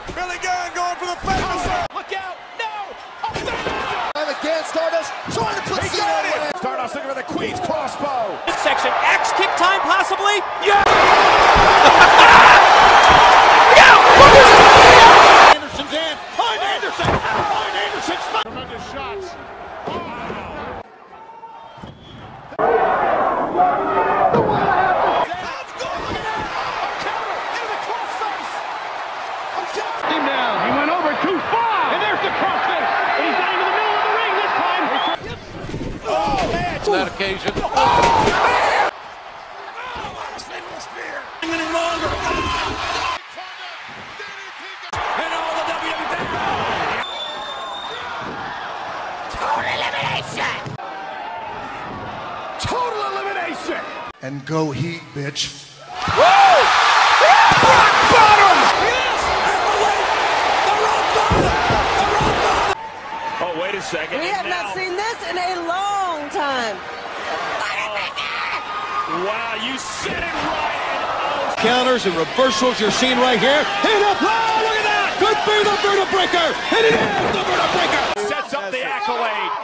Billy Gunn going for the famous. Look out! No! And again, Stardust trying to put Cena away. Stardust looking for the Queen's crossbow. Section X kick time possibly? Yeah! Anderson's in. Behind Anderson. Behind Anderson. Tremendous shots. He went over too far, and there's the crossface, and he's down into the middle of the ring this time. Oh, man. On that occasion. Oh, spear. Any longer. And all the WWE. Total elimination. Total elimination. And go Heat, bitch. Whoa! Rock bottom. Yes. The rock bottom. The rock bottom. Oh, wait a second. We have not seen this in a long time. Wow, you said it right. Counters and reversals you're seeing right here. Hit up! Oh, look at that! Could be the Verta Breaker, and it is the Verta Breaker. Sets up the accolade.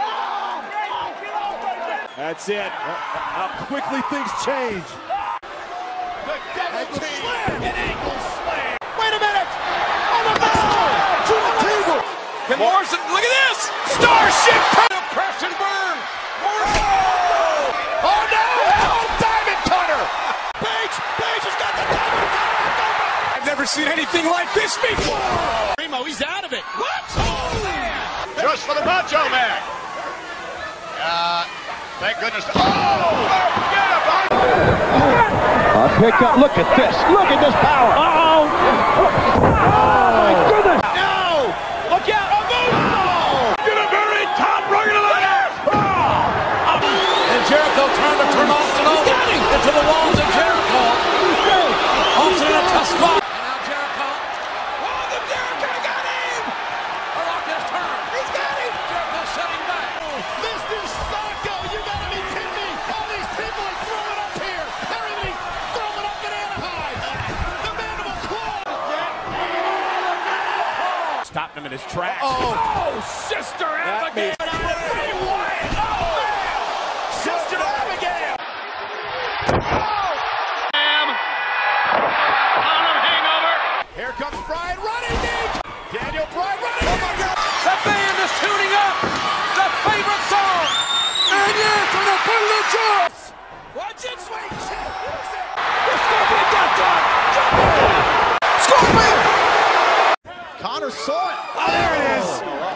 That's it. How quickly things change. The devil slam. An ankle slam. Wait a minute. On the ball. To the table. Can Morrison, look at this. Starship. Crash and burn. Morrison. Oh, no. Oh, Diamond Cutter. Page has got the Diamond Cutter. I've never seen anything like this before. Primo, he's out of it. What? Oh, man. Just for the Macho Man. Thank goodness. Oh, forget about it. A pickup. Look at this. Look at this power. Uh-oh. Oh, my goodness. No. Look out. A move. Oh. Get a very top rung of the ladder. Oh. And Jericho trying to turn Austin over into the walls of Jericho. Austin in a tough spot. And now Jericho. Oh, the Jericho got him. The Rock has turned. He's got him. Jericho setting back. Mr. Sacco, you gotta be kidding me. All these people are throwing up here. Everybody's throwing up in Anaheim. The Mandible Claw. Stopped him in his tracks. Oh, Sister Abigail. Bray Wyatt. Oh, man. Sister Abigail. Here comes Bryan running deep. Daniel Bryan running. Oh my God. The band is tuning up. The favorite song. And yes, for the privilege of. Watch it, sweet. The Scorpion got done. Scorpion. Connor saw it. Oh, there it is.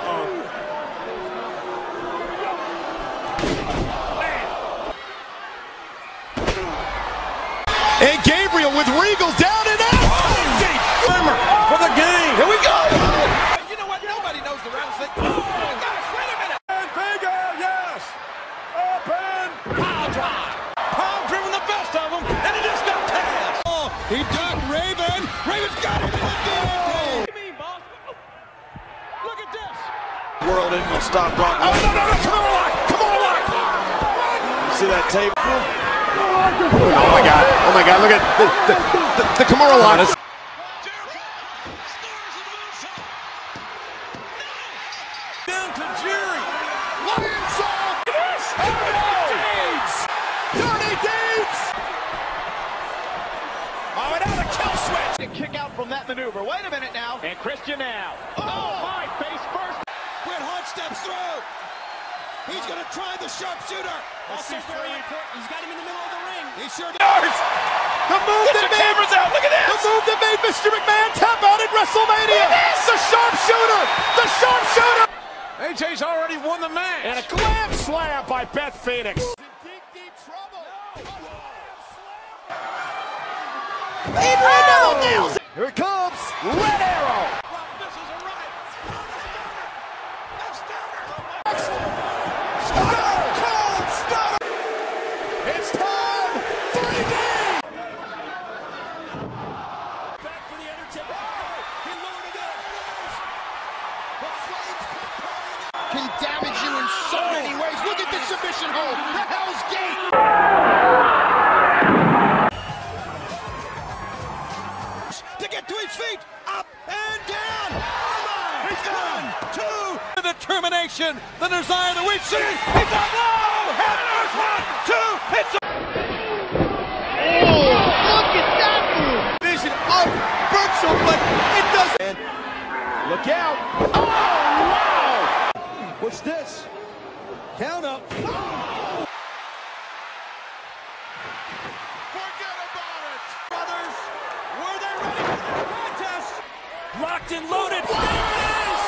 And Gabriel with Regal down and out. For the game. Here we go. You know what? Nobody knows the wrestling. Oh, gosh, wait a minute. And Vega, yes. Up and Power drive. Power driven the best of them, and it just got past. oh, he ducked Raven. Raven's got him in the goal. What do you mean, boss? Look at this. World isn't gonna stop Brock. Oh, no, come on, Lock. Come on, Lock. See that tape? Oh my God, look at the Kimura Lock. Down to Jerry. Lionsaw. Yes. Deeds. Dirty Deeds. Oh, and out a kill switch. A kick out from that maneuver. Wait a minute now. And Christian now. Oh, my face first. Bret Hart steps through. He's going to try the sharpshooter. Also very important. He's got him in the middle of the ring. He sure does. The move that made cameras out. Look at this. The move that made Mr. McMahon tap out at WrestleMania. The sharpshooter. The sharpshooter. AJ's already won the match. And a glam slam by Beth Phoenix. Deep trouble. Nails it. Here it comes. Red Arrow. It's time. 3D. Back for the Undertaker. He lowered it up. The flames Can damage you in so many ways. Look at this submission hold. The Hell's Gate. to get to his feet. Up and desperation, the desire that we've seen. He's got low! Headers, 1, 2, hits him! Look at that move! Vision of Virgil, but it doesn't. Look out. Oh, wow. What's this? Count up. Oh. Forget about it! Brothers, were they ready for the contest? Locked and loaded. There it is!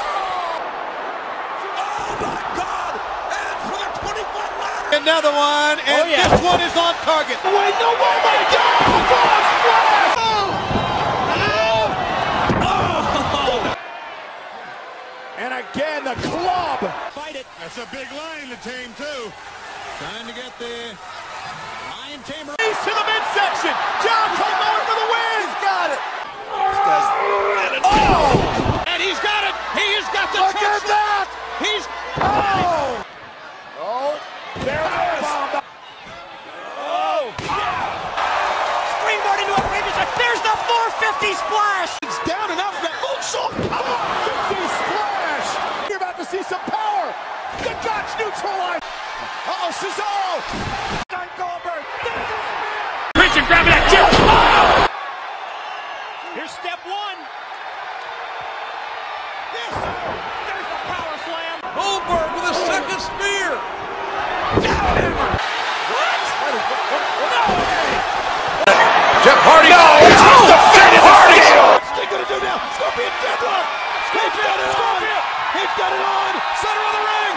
Oh my God! And for the 21 another one, and this one is on target. Wait, no way, my God! Frog splash! And again, the club. Fight it. That's a big line to tame, too. Trying to get the lion tamer. He's to the midsection. Jericho going for the win. He's got it. Oh! And he's got it. He's got the Look at that. He's Oh. Oh, there it is. oh! Springboard into a previous. There's the 450 splash. It's down and out for that moonsault. Oh, 50 splash. You're about to see some power. The Dutch neutralized. Uh-oh, Cesaro. John Goldberg. Prince and grabbing that chip. Oh! Here's step one. Yes, sir. There's the power slam. Goldberg with a second spear. Jeff Hardy. No, it's Hardy. What's he gonna do now? Scorpion deadlock. He's got it on. He's got it on. Center of the ring.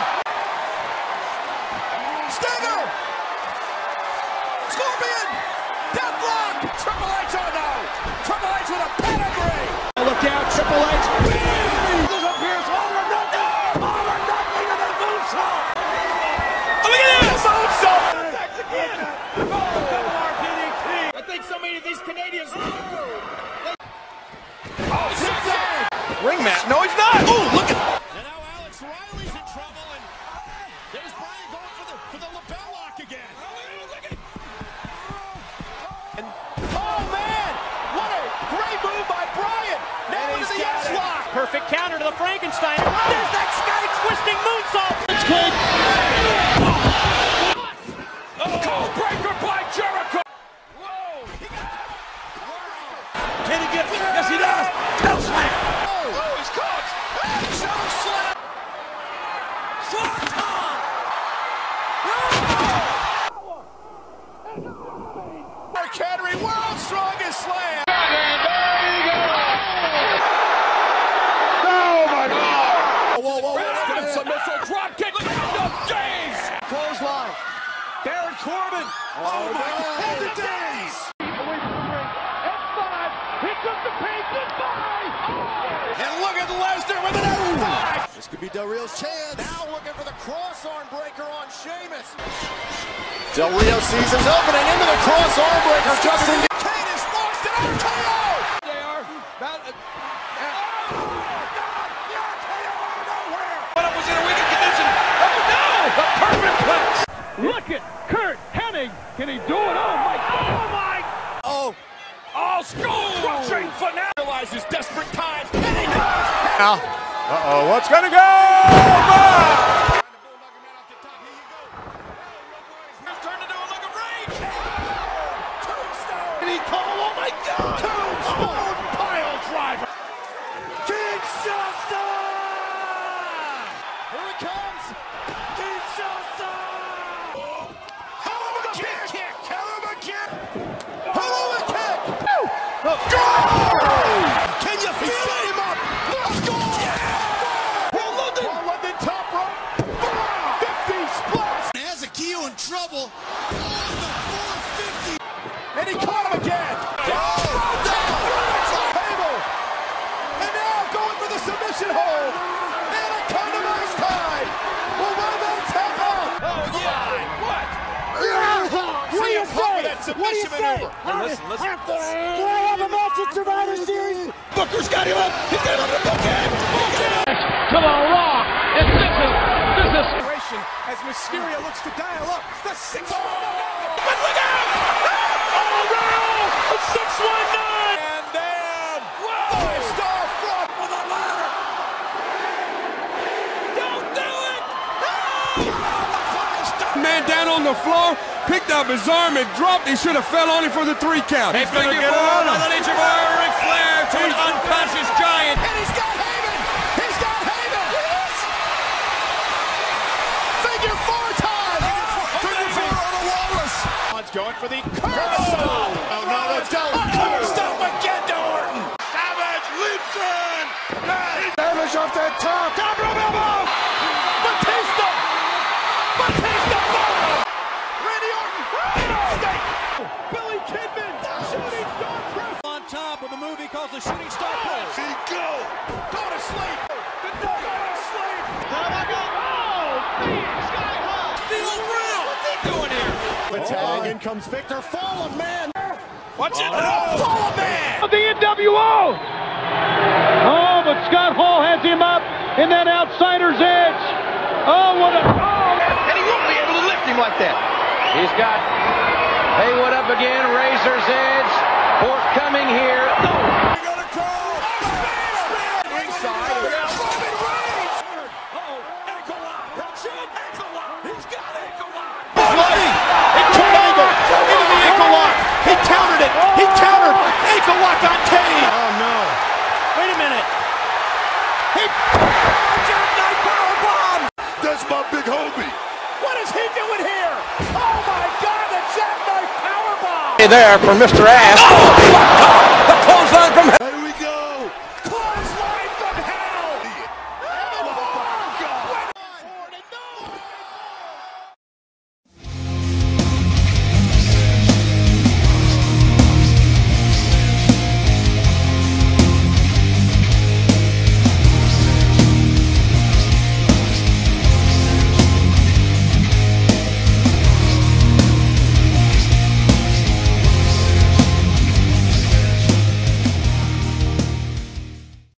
Stinger. Scorpion. Deathlock. Triple H, oh no. Triple H with a pedigree. Look out, Triple H. This appears all or nothing. All or nothing of the moonsault. Oh, look at this. Moonsault. Back again. Oh, double RPDT. I think so many of these Canadians. Oh, zigzag. Ring mat. No, he's not. Oh, look at. And now Alex Riley's in trouble, and there's Bryan going for the lapel lock again. And, oh man, what a great move by Bryan. Now into the S-lock. Perfect counter to the Frankenstein. There's that sky twisting moonsault. It's good. Code breaker by Jericho. Can he get it? Yes, he does. Tail slam. Oh, he's caught. Choke slam. Mark Henry, world's strongest slam. Rapid submission drop kick. End of days. Clothesline. Baron Corbin. Oh my God. End of days. And look at Lesnar with an F5. This could be Del Rio's chance. Now looking for the cross arm breaker on Sheamus. Del Rio sees his opening into the cross arm breaker. Justin Kane is launched an RKO. They are about The RKO out of nowhere. But was in a weakened condition. Oh no! The perfect place. Look at Kurt Hennig. Can he do it? Oh my God. Oh my! Oh. Oh, skull crushing finale. Realizes desperate times. And he does. Now, what's gonna go? Back! Turned into a look of rage. Tombstone. And he called, oh my God. Tombstone pile driver. Kinshasa. Here it comes. Kinshasa. Hell of a kick. Hell of a kick. Hell of a kick. Go! Can you feel him up? Let's go! Yeah! Paul London top rope. 50 splash. Has Akio in trouble on the 450. And he caught him again. Table. And now going for the submission hold. And a condamized tie. Will Rebel tap out? Oh yeah! What? What do you say? That submission maneuver. Listen. Do I have a match at Survivor Series? Booker's got him up. He's got him on the bookend. To the Raw. And this is. As Mysterio looks to dial up the 619. But look out! Oh no! It's 619. And then Whoa! 5-star flop On the ladder. Don't do it! the floor, picked up his arm and dropped. He should have fell on him for the 3 count. He's going to get on the Nature Boy, Ric Flair to an unconscious giant. And he's got Heyman! He's got Heyman! Figure 4 time! Figure 4 on a Wallace! One's going for the curve stop! Oh no, let's go! Curve stop again to Orton! Savage leaps in! Savage off that top! Top rope elbow! Batista! Batista! Randy Orton! Billy Kidman! Shooting star press! On top of the move he calls the shooting star press. He go! Go to sleep! Go to sleep! Sky high! Steel Thrill! What's he doing here? The tag, in comes Victor. Fall of man! Watch it! Fall of man! The NWO! Oh, but Scott Hall has him up in that outsider's edge. Oh, what a... And he won't be able to lift him like that. He's got Haywood up again, Razor's Edge. Forthcoming here. We're gonna call! Inside. Roman Reigns! Uh-oh. Ankle lock. Ankle lock. He's got ankle lock. Bloody! It triangle into the ankle lock. He countered it. He countered. Ankle lock on Kane. Oh no. Wait a minute. He jackknife powerbomb. That's my big homie. What is he doing here? Oh my God, the jackknife powerbomb. Hey there for Mr. Ass. Oh,